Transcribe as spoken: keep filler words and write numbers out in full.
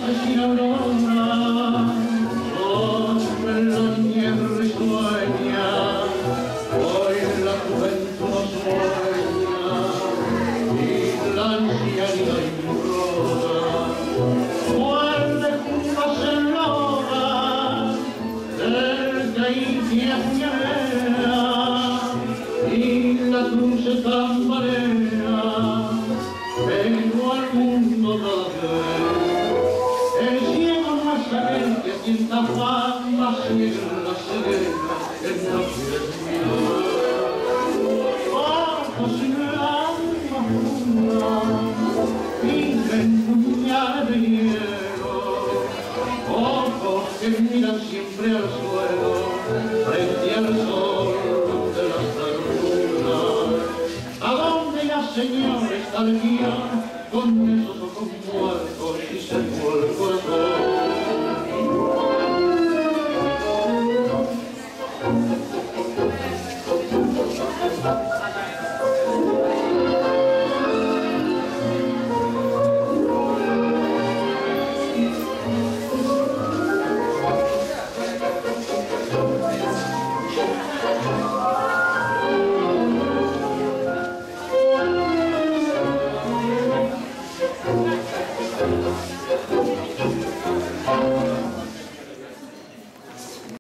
sin aurora, sobre la nieve risueña, hoy la juventud sueña y la ancianidad implora. Muerde juntos en la hora del que apuñalea y la cruz se tambarea, vengo al mundo de el ciego no es aquel que sienta fama ciega la serena en la fiesta. Ojos sin el alma pura, fingen puñal de hielo, ojos que miran siempre al suelo, frente al sol de las ternuras. ¿A dónde la señora está el guía con esos ojos muertos y se vuelve